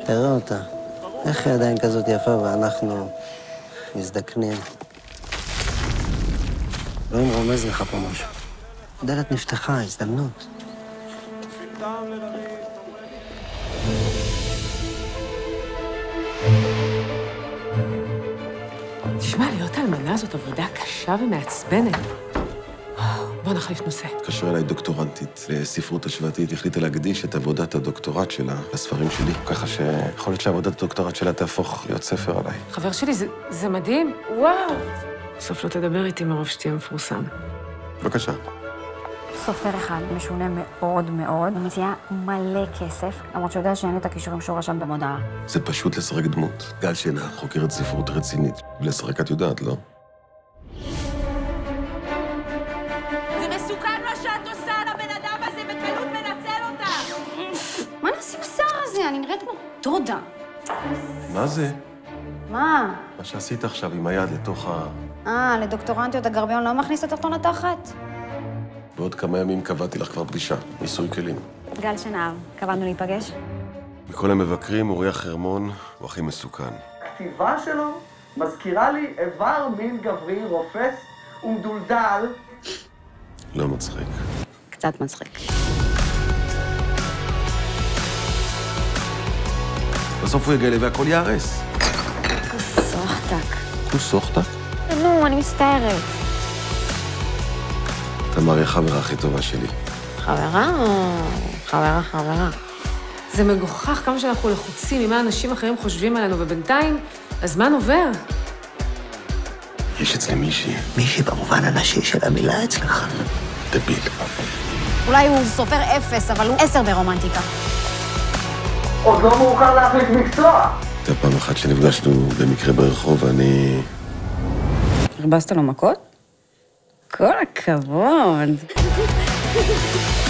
תראה אותה. איך היא עדיין כזאת יפה ואנחנו מזדקנים? לא אם רומז לך פה משהו. דלת נפתחה, הזדמנות. תשמע, להיות האלמנה הזאת עבודה קשה ומעצבנת. בוא נחליף נושא. התקשרה אליי דוקטורנטית לספרות השוואתית, החליטה להקדיש את עבודת הדוקטורט שלה לספרים שלי, ככה שיכול להיות שעבודת הדוקטורט שלה תהפוך להיות ספר עליי. חבר שלי, זה מדהים. וואו. בסוף לא תדבר איתי מרוב שתהיה מפורסם. בבקשה. סופר אחד משונה מאוד מאוד, ומציעה מלא כסף, למרות שיודע שאין לי את הכישורים שהוא רשם במודעה. זה פשוט לשחק דמות. גל שנח, חוקרת ספרות רצינית. לשחק את יודעת, לא? זה מסוכן מה שאת עושה לבן אדם הזה, בקלות מנצל אותה! מה נעשה בשר הזה? אני נראית כמו דודה. מה זה? מה? מה שעשית עכשיו עם היד לתוך ה... לדוקטורנטיות הגרביון לא מכניס את אותו לתחת? בעוד כמה ימים קבעתי לך כבר פגישה, ניסוי כלים. גל שנהב, קבענו להיפגש? מכל המבקרים, אוריה חרמון הוא הכי מסוכן. הכתיבה שלו מזכירה לי איבר מין גברי רופס ומדולדל. לא מצחיק. קצת מצחיק. בסוף הוא יגלה והכל יהרס. כוסוחתק. כוסוחתק? נו, אני מסתערת. תמר היא החברה הכי טובה שלי. חברה או חברה? זה מגוחך כמה שאנחנו לחוצים ממה אנשים אחרים חושבים עלינו, ובינתיים הזמן עובר. יש אצלי מישהי. מישהי במובן הנשי של המילה אצלך. דביל. אולי הוא סופר 0, אבל הוא 10 ברומנטיקה. עוד לא מאוחר להחליף מקצוע. הייתה פעם אחת שנפגשנו במקרה ברחוב, ואני... הרבסת לו מכות? כל הכבוד.